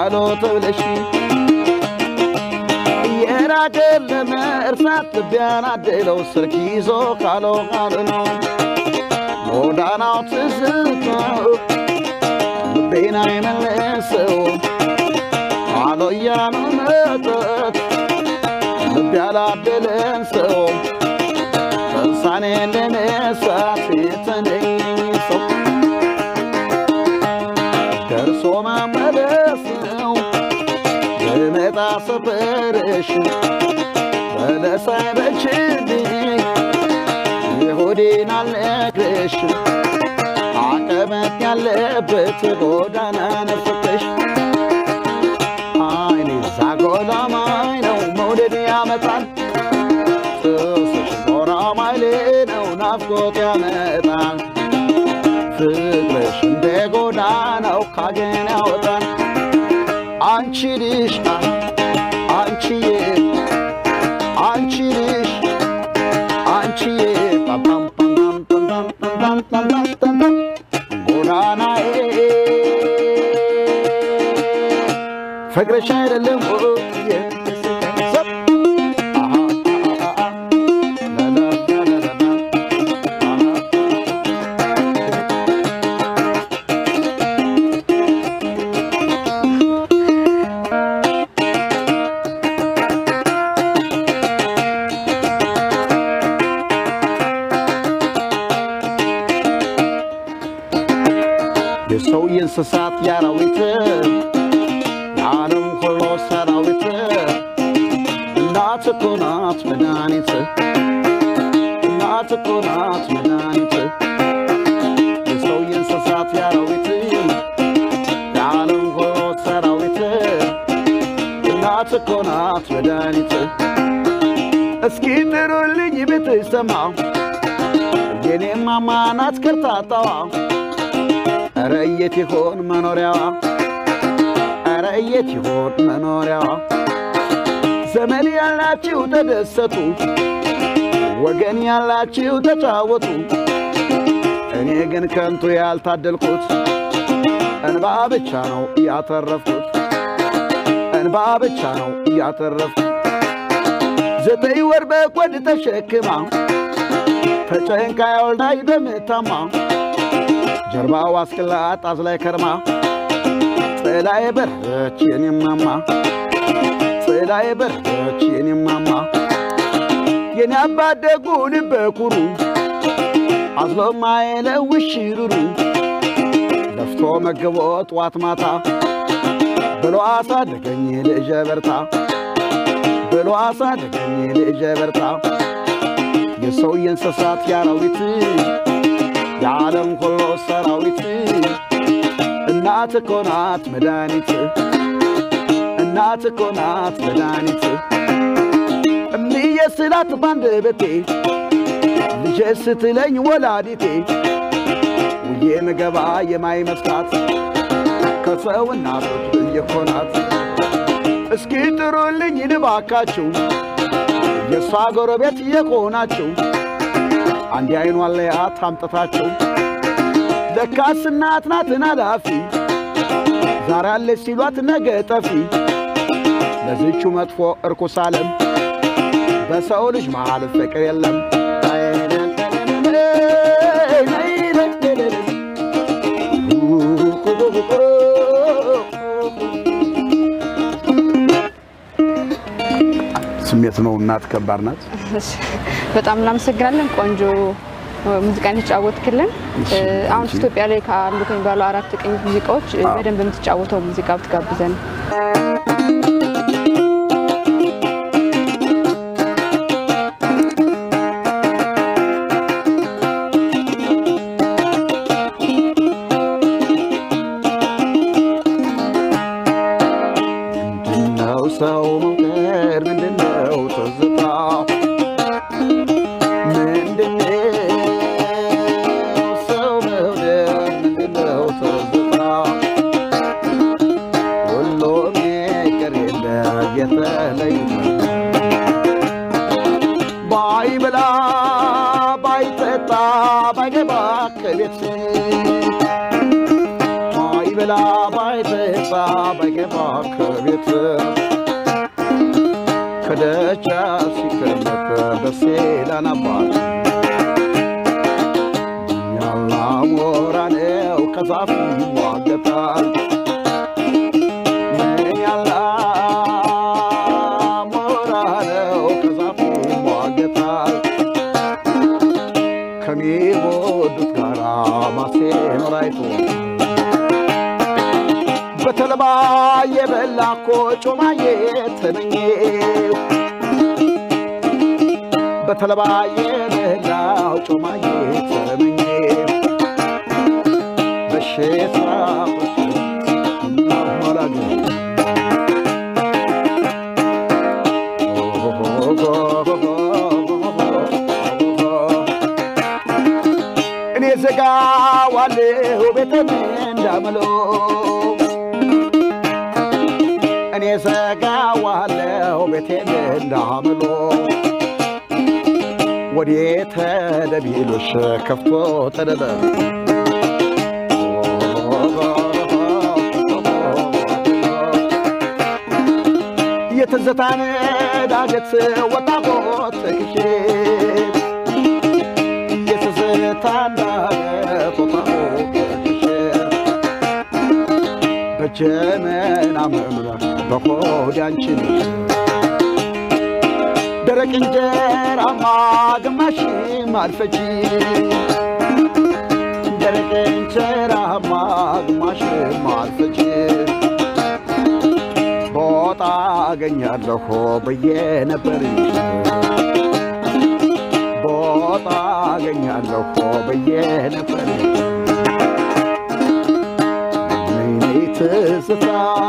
ግልጋሎት ብለሽ የራገል ለመርሳት ቢያናደለው ስልክ ይዞ ካሎ ነው ጎዳናው ትዝታው ልቤን አይመልሰው አሎ ያኑ መጠጥ ልብ ያላደለን ሰው ተንሳኔ ለነሳት የተለኝ ሰው ደርሶ መመለስ ነው በመጣ ሰፈርሽ በለሳይ በችልኝ የሆዴን አልነግርሽ አቀበት ያለበት ጎዳና ነፍተሽ አይኔ ዛጎላማይ ነው መውደድ ያመጣል ጥስሽ ጎራማይሌ ነው ናፍቆት ያመጣል ፍቅርሽ እንደ ጎዳናው ካገን ያወጣል አንቺ ልሽ አንቺዬ አንቺ ልሽ አንቺዬ ፓፓም ፓም ፓም ፓም ፓም ፓም ጎዳናዬ ፍቅርሽ አይደለም የሰው የእንስሳት ያራዊት የዓለም ሁሉ ሰራዊት እናት እኮ ናት መድኃኒት እናት እኮ ናት መድኃኒት የሰው የእንስሳት ያራዊት የዓለም ሁሉ ሰራዊት እናት እኮ ናት መድኃኒት እስኪ ጥሩልኝ ብትሰማ የኔም ማማ ናት ከርታታዋ ኧረ የት ይሆን መኖሪያዋ ኧረ የት ይሆን መኖሪያዋ ዘመን ያላችሁ ተደሰቱ ወገን ያላችሁ ተጫወቱ እኔ ግን ከንቱ ያልታደልኩት እንባ ብቻ ነው ያተረፍኩት እንባ ብቻ ነው ያተረፍኩት 9 ወር በቆድ ተሸክማ ተጨንቃ ያወልዳይ በምታማ ጀርባው አስክላት አዝላይ ከርማ ጽላዬ በረች የኔማማ ጽላዬ በረች የኔማማ የኔ አባደጉ ልበ ኩሩ አዝሎማ የለውሽሩሩ ለፍቶ መገቦ ጧት ማታ ብሎ አሳደገኝ ልጄ በርታ ብሎ አሳደገኝ ልጄ በርታ የሰው የእንስሳት ያራዊት የዓለም ሁሉ ሰራዊት እናት እኮ ናት መድኃኒት እናት እኮ ናት መድኃኒት እምዬ ስላት ባንደበቴ ልጄ ስትለኝ ወላዲቴ ውዬ ምገባ የማይመስላት ከሰው እናቶች እኮ ናት እስኪ ጥሩልኝ ልባካችሁ የሷ ጎረቤት የሆናችሁ አንድ አይኗን ለያት አምጥታችሁ ለካስ እናት ናትን አላፊ ዛሬ አለች ሲሏት ነገ ጠፊ ለዚቹ መጥፎ እርኩስ ዓለም በሰው ልጅ መሃል ፍቅር የለም ስሜት ነው እናት ከባድ ናት በጣም እናመሰግናለን ቆንጆ ሙዚቃን ተጫወትክልን አሁን ኢትዮጵያ ላይ ካሉ ከሚባሉ 4 ቅኝት ሙዚቃዎች በደንብ የምትጫወተው ሙዚቃ ብትጋብዘን ሰው መንገድ ምንድነው ትዝታ ሰው መውደድ ምንድነው ትዝታ ሁሉም ይቅር የለ የተለየ ባይበላ ባይጠጣ ባይገባ ከቤት ባይበላ ባይጠጣ ባይገባ ከቤት ከደጃፍ ሲቀመጥ ደስ ይላል አባት ያላ ሞራ ነው ከዛፍ ይሟገታል ያላ ሞራ ነው ከዛፍ ይሟገታል ከሚወዱት ጋራ ማሴኖር አይቶ በተልባ የበላ እኮ ጮማዬ ተመኘው በተልባ የበላው ጮማዬ ተመኘው በሸታ ማላገ እኔ ዘጋዋለሁ ቤቴን እንዳመለው እኔ ዘጋዋለሁ ቤቴን እንዳመሎ ወዴት ተደቢሎሽ ከፍቶ ተደበ የተዘታነ ዳገት ወጣቦት ክሼ የተዘታነ ዳገት ወጣቦት ክሼ በጀመና መምራ በሆድ አንቺን ደረቅ እንጀራማ ግማሽም አልፈጂ ደረቅ እንጀራማ ግማሽም አልፈጂ ቦታ አገኛለሁ ብዬ ነበር ቦታ አገኛለሁ ብዬ ነበር ትዝታ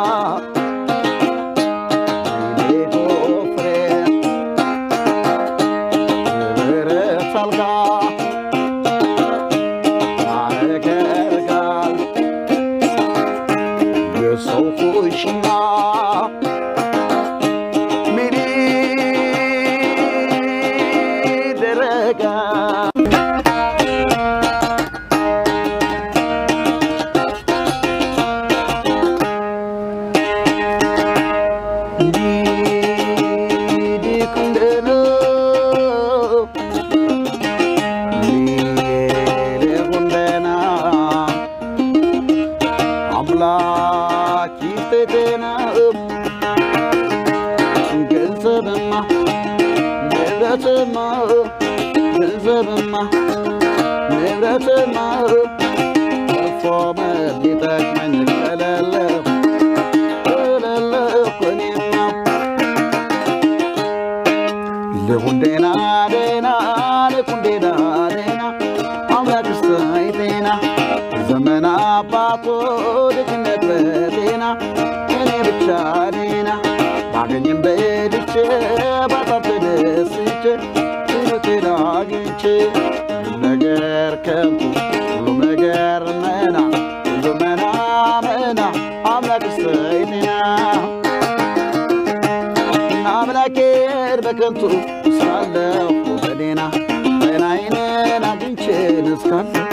በከንቱ ሳለው ወደና በናይነን አግኝቼን እስካለሁ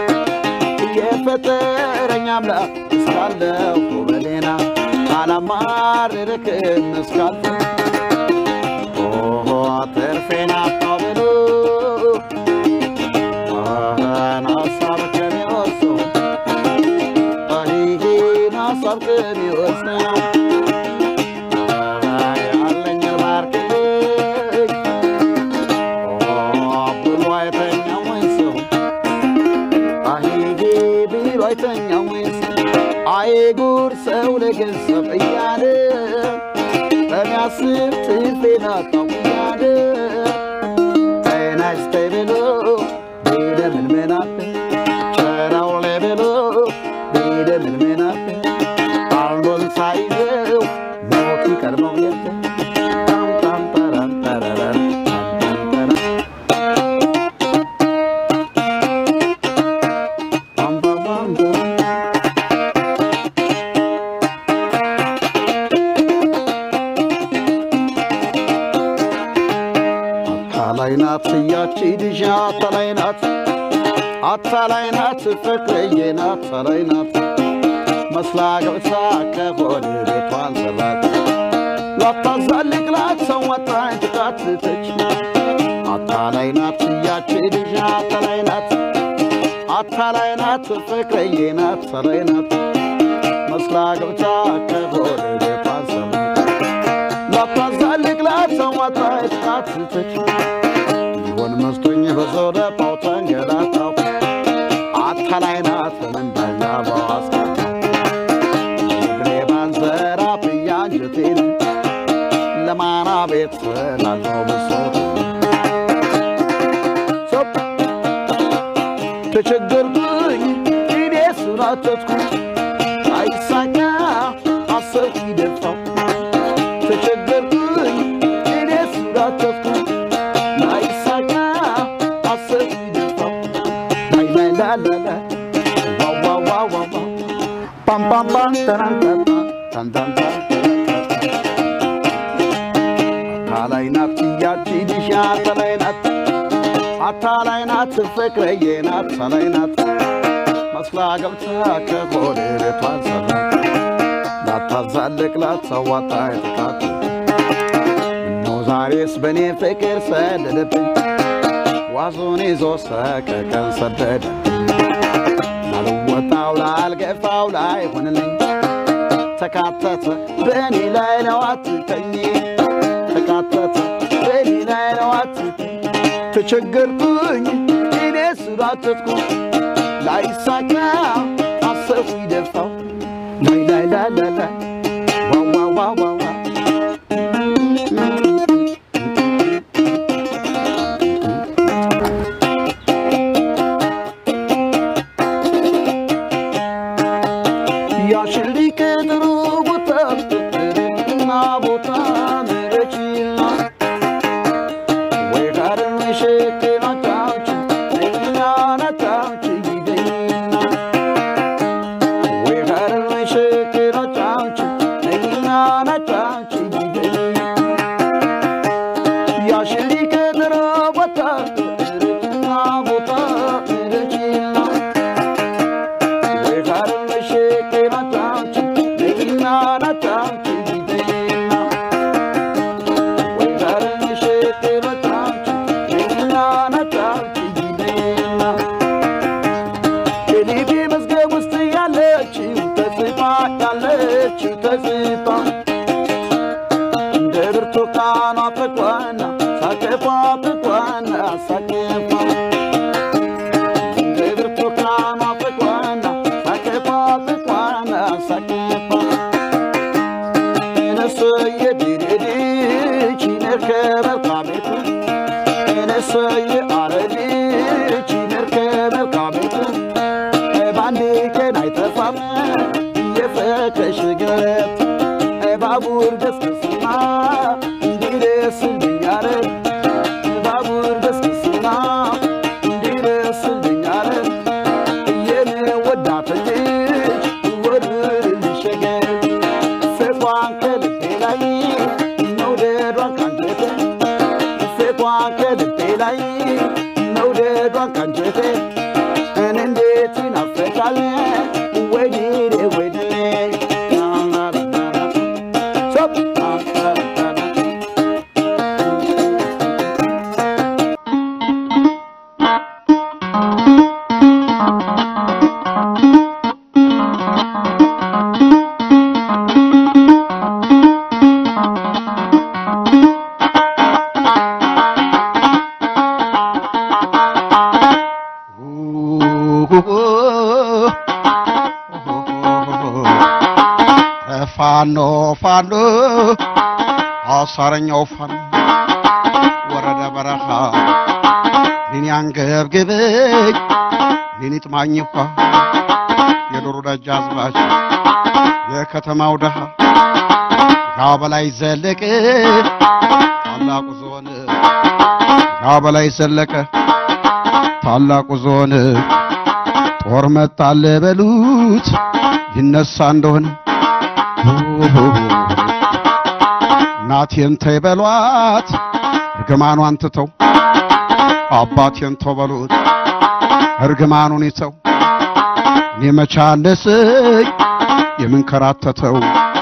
የፈጠረኝ አምላክ እስካለሁ ወደና አላማረረክም እስካለሁ ተርፌና ታበሉ ናሳብ ከሚወርሰው ናሳብ ከሚወርሰው አይጉር ሰው ለገንዘብ እያለ በሚያስብ ትርፌን አጣሁ እያለ ተናስተይ ብሎ ቢለምንምናት ቸራው ላይ ብሎ ቢለምንምናት አንዱን ሳይዘው ሞት ይቀድመው የለ ያቺ ልጅ አታላይ ናት ፍቅሬ ናት አታላይ ናት መስላ ገብታ ከሆድ ቤቷን ሰራት ላታዛልቅ ላትሰው ወጣኝ ትቃትተች አታላይ ናት ያቺ ልጅ አታላይ ናት ፍቅረዬ ናት ሰላይ ናት መስላ ገብታ ከሆድ ቤቷን ሰራት ላታዛልቅ ላትሰው ወጣኝ ትቃትተች ይሆን መስቶኝ በዞረ ፓውታን ገላታው አታላይ ናት መንዳኛ ባዋስካ ግሬባን ዘራ ፍያንጀቴን ለማና ቤት ስላለው ብሶት ተቸገርኩኝ እኔ ስራተትኩኝ አይሳካ አሰብኩ ይደፋው ተቸገርኩኝ እኔ ስራተትኩኝ አይሳካ አሰብኩ ይደፋው ላላላ ዋው pam pam pam tan tan tan አታላይ ናት ያቺ ልጅ አታላይ ናት ፍቅረዬ ናት ሰላይ ናት መስላ ገብታ ከሆድ ቤቷን ሰራት ላታዛልቅ ላትሰዋጣ ትቃት ነው ዛሬስ በኔ ፍቅር ሰደደብኝ ዋዞን ይዞ ሰቀቀን ሰደደ አልወጣው ላልገፋው ላይ ሆነልኝ ተካተተ በኔ ላይ ነው አትተኝ ተካተተ በኔ ላይ ነው አትተኝ ተቸገርኩኝ እኔ ስራተትኩ ላይሳካ አሰብኩ ይደፋው ላይ ዋው ባቡር ደስከስና እንዲደስልኛለ ባቡር ደስከስና እንዲደስልኛለ የኔ ወዳተኝ ወድልሽገ ፍቅሯን ከልቤ ላይ መውደዷን ካንጀቴ ፍቅሯን ከልቤ ላይ መውደዷን ካንጀቴ እንዴት ይናፈቃል ወዲሬ ወዲሬ ፋኖ አሳረኛው ፋኖ ወረደ በረኻ ምን ያንገብግበኝ ምን ይጥማኝኳ የዶሮ ደጃዝማች የከተማው ደሃ ጋበላይ ዘለቀ ታላቁ ዞን ጋበላይ ዘለቀ ታላቁ ዞን ጦር መጣለ በሉት ይነሳ እንደሆነ ናቴን ተይበሏት እርግማኗን ትተው አባቴን ተበሉት እርግማኑን ይተው እኔ መቻለስኝ የምንከራተተው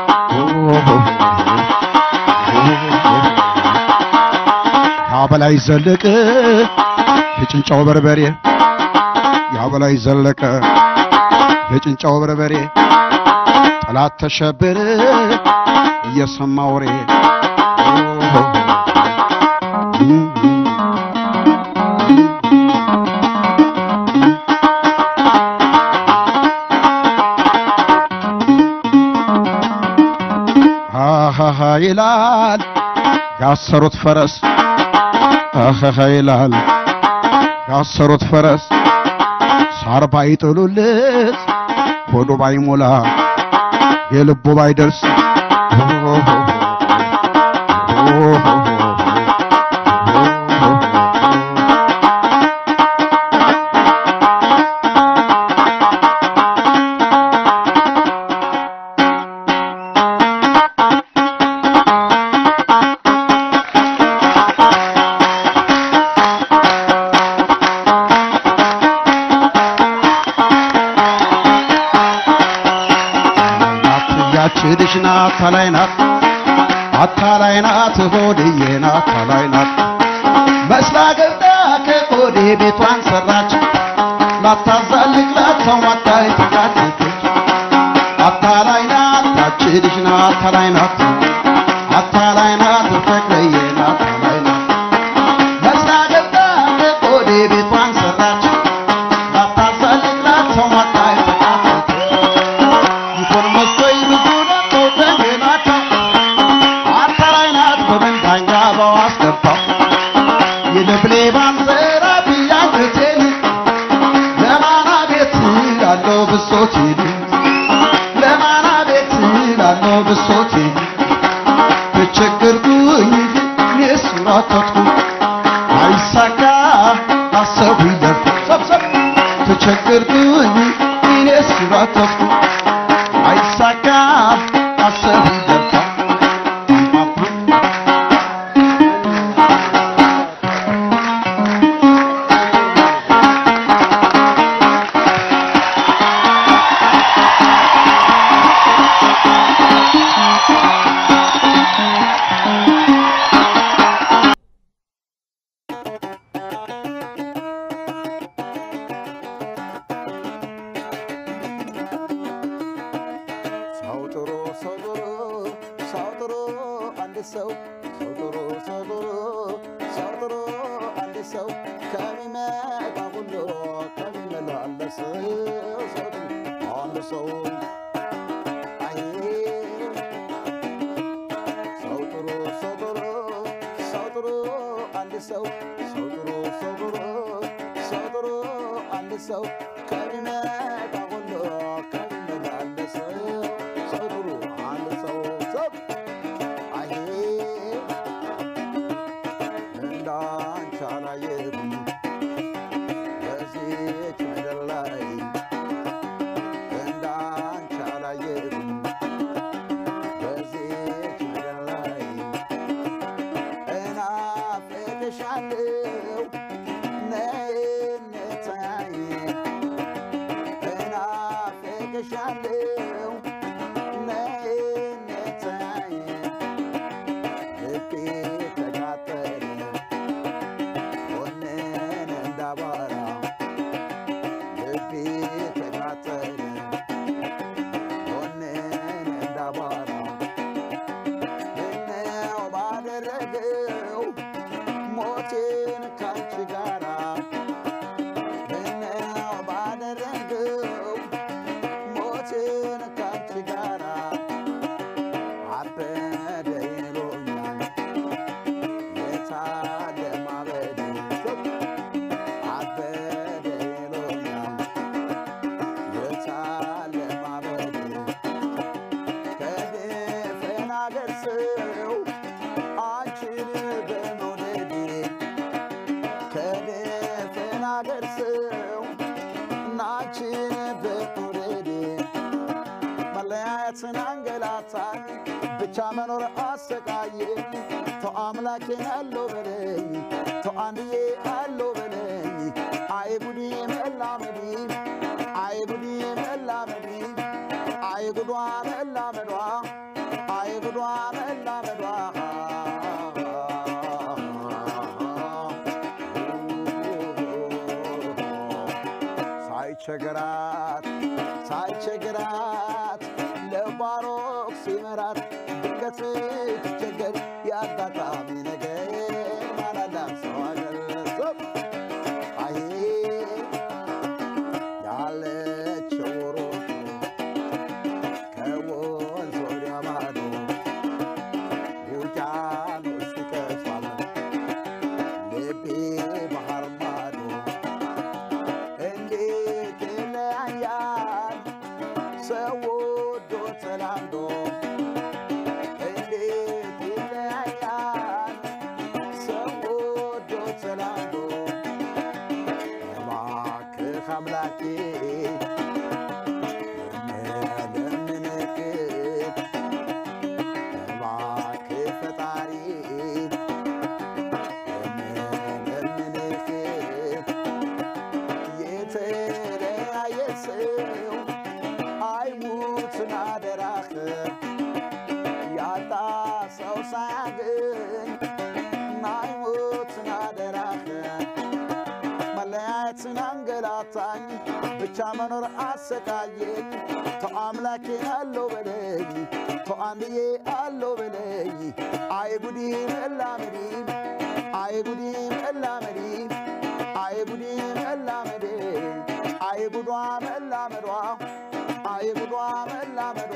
ያበላይ ዘለቀ የጭንጫው በርበሬ ያበላይ ዘለቀ የጭንጫው በርበሬ ጠላት ተሸበረ እየሰማ ወሬ አሃሃ ይላል ያሰሩት ፈረስ አሃሃ ይላል ያሰሩት ፈረስ ሳር ባይጥሉለት ሆዱ ባይሞላ የልቡ ባይደርስ ችድሽና አታላይናት ሆድዬና አታላይናት መስላ ገብታ ከሆዴ ቤቷን ሰራች ላታዛልቅ ላተው ማታይ ተጋጭች አታላይናት ችድሽና አታላይናት ፍቅርዬና አታላይናት መስላ ገብታ ከሆዴ ቤቷን ሰራች ላታዛልቅ ላተው ማታይ ተጋጭች ይኮን መስቶይ ብዙ የለብሌ ባንዘራ ቢያንተቴን ለማና ቤት ላለው ብሶቴን ለማና ቤት ላለው ብሶቴን ተቸገርኩኝ የሱራተቱ አይሳካ አሰቡ ይደር ሰብሰብ ተቸገርኩኝ የሱራተቱ አይሳካ አሰቡ ይደር ብቻ መኖር አሰቃየ ተው አምላኬን አለው በለኝ ተው አንድዬ አለው በለኝ አይ ጉዲ መላመዲ አይ ጉዲ መላመዲ አይ ጉዷ መላመዷ አይ ጉዷ መላመዷ ሳይቸገራት ለባሮክ ሲመራት ድንገት ትቸገር ያጋጣሚ ነገር ማላላም ሰው አገረሰብ አይ ያለችው ሩቅ ከወንዝ ወዲያ ማዶ ውቅያኖስ ይከፋል ልቤ ባህር ማዶ እንዴት ይለያያል ሰው ወዶ ተላምዶ እንዴት ይለያያል ሰው ወዶ ተላምዶ እባክህ አምላኬ ለምንክ እባክህ ፈጣሪ ለምንክ የተለያየ ሰው አይሙትን አደራህ ያጣ ሰው ሳያገኝ አይሙትን አደራህ መለያየትን አንገላታኝ ብቻ መኖር አሰቃየኝ ተው አምላኬን አለው በለኝ ተው አንድዬ አለው በለኝ አይ ጉዲ መላመዲ አይ ጉዲ መላመዲ አይ ጉዲ መላመዲ አይ ጉዷ መላመዷ አይ ጉዷ መላመዷ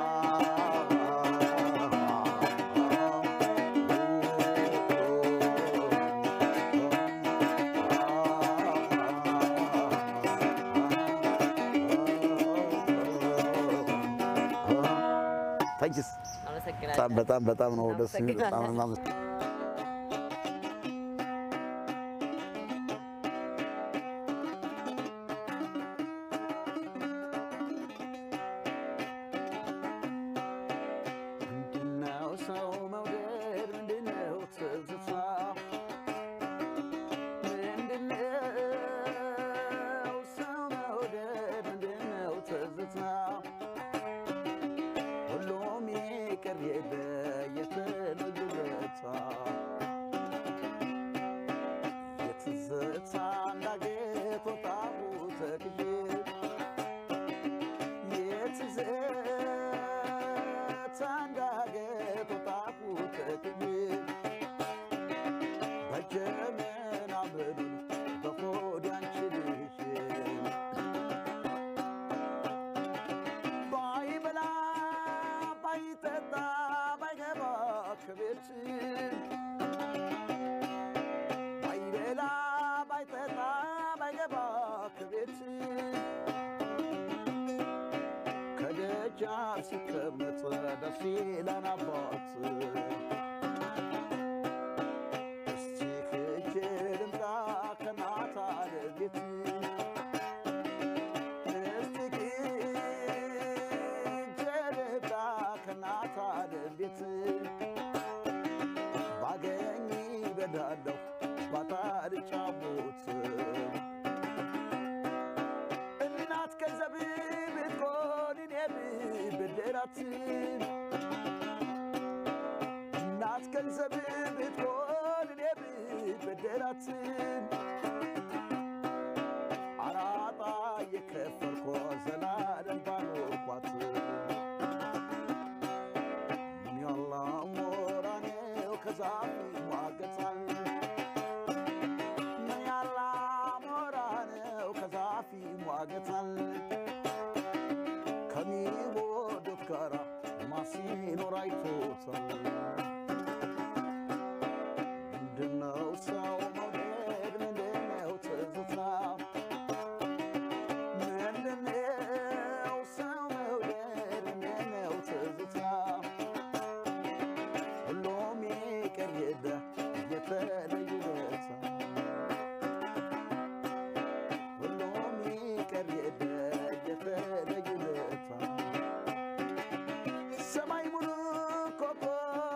ታንኪስ በጣም ነው ደስ የሚል በጣም ነው ሲከመት ደስ ይላል አባት እስቲ ሂጅ ልምጣ ከናታ ለቤት እስቲ ሂጅ ልምጣ ከናታ ለቤት ባገኝ በዳለሁ ባታር ጫቦት እናት ገንዘብ ብትሆን ብድራት እናት ገንዘብ ብትሆን ብድራት አራጣ የከፈልኮ ዘላለም ባኖርኳት ያላ ሞራኔው ከዛፍ ይሟገታል ያላ ሞራኔው ከዛፍ ይሟገታል ከሚወዱት ጋራ ማሲኖር አይቶታል ምንድነው ሰው መውደድ ምንድነው ትዝታ ምንድነው ሰው መውደድ ምንድነው ትዝታ ሁሉም ይቅር ሄደ የተለዩለታ ሁሉም ይቅር ሄደ የተለዩለታ ሰማይ ሙሉ ኮከብ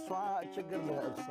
የእሷ ችግር ለብሳ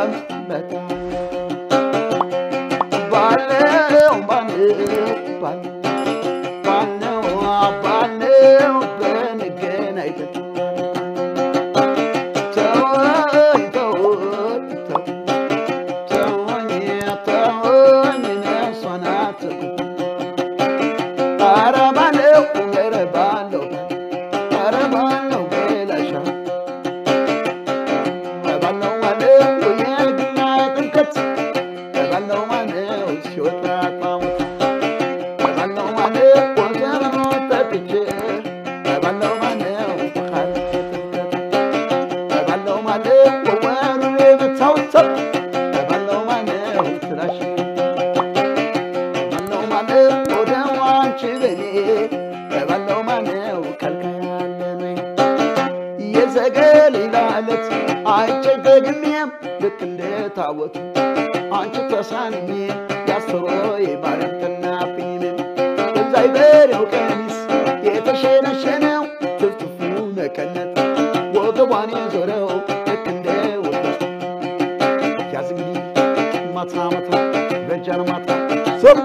ባለው በንገናኝተን ታወቱ አንቺ ተሳንኝ ያስተሮይ ባረከና ቢምን እዛይ በሬው ቀሚስ የተሸነሸነው ትፍትፉ መቀነት ወገቧን የዞረው ልክ እንደ ወተት ያዝ እንግዲህ ማታ ማታ በጃን ማታ ሶብ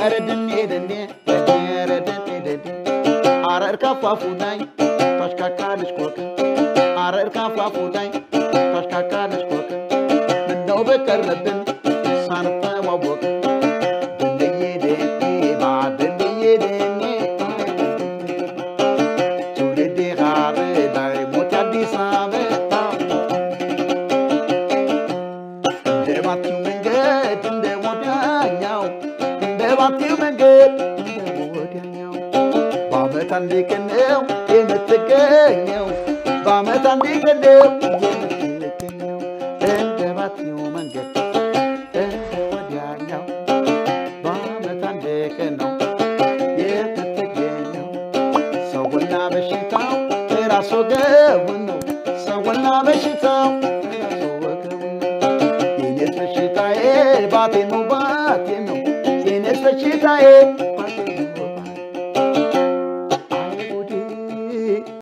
አረር ካፋፉላይ ተሽካካልሽ ኮከ አረር ካፋፉላይ ተሽካካልሽ ኮከ ምነው በቀረብን ሳንተዋወቅ Tandikeneu, emetekeneu, vame tandikeneu, emetekeneu, ende batiu manget, ende wadianyau, vame tandikeneu, emetekeneu, sawalna beshitau, era sogewnu, sawalna beshitau, era sogewnu, ines beshitae, batenu, ines beshitae.